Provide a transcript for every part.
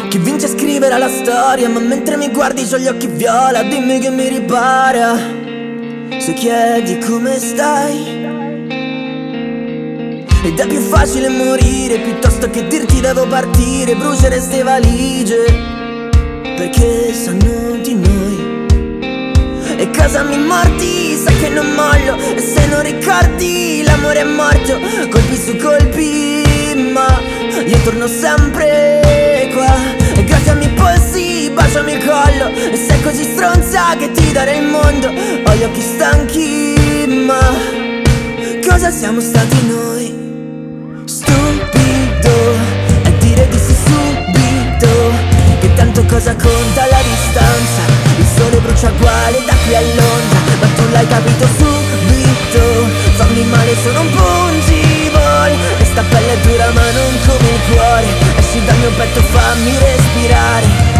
Chi vince scriverà la storia, ma mentre mi guardi c'ho gli occhi viola. Dimmi che mi ripara se chiedi come stai. Ed è più facile morire piuttosto che dirti devo partire. Bruciare ste valigie perché sanno di noi. E cosa mi mordi, sai che non mollo. E se non ricordi l'amore è morto, colpi su colpi, ma io torno sempre qua. E grazie ai miei polsi, baciami il collo. E sei così stronza che ti darei il mondo. Ho gli occhi stanchi, ma cosa siamo stati noi? Stupido è dire di sì subito, che tanto cosa conta la distanza. Il sole brucia uguale da qui a Londra, ma tu l'hai capito subito. Fammi male, sono un Pungiball, e sta pelle è dura ma non come il cuore. Esci dal mio petto, fammi respirare.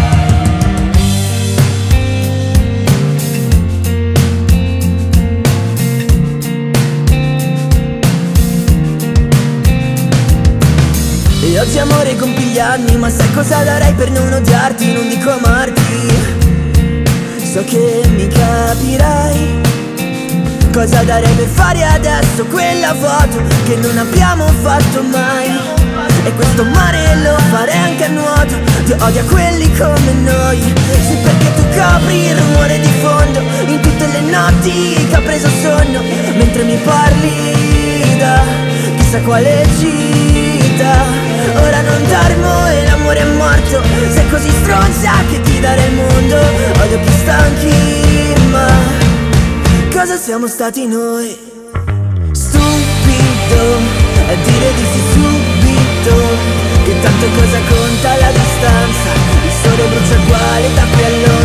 E oggi amore compi gli anni, ma sai cosa darei per non odiarti? Non dico amarti, so che mi capirai. Cosa darei per fare adesso quella foto che non abbiamo fatto mai. E questo mare lo farei anche a nuoto. Ti odio a quelli come noi. Sì, perché tu copri il rumore di fondo in tutte le notti che ho preso sonno, mentre mi parli da chissà quale gita. Ora non dormo e l'amore è morto. Sei così stronza che ti darei il mondo. Ho gli occhi stanchi, ma cosa siamo stati noi? Stupido è dire di sì subito, che tanto cosa conta la distanza. Il sole brucia uguale da qui a Londra,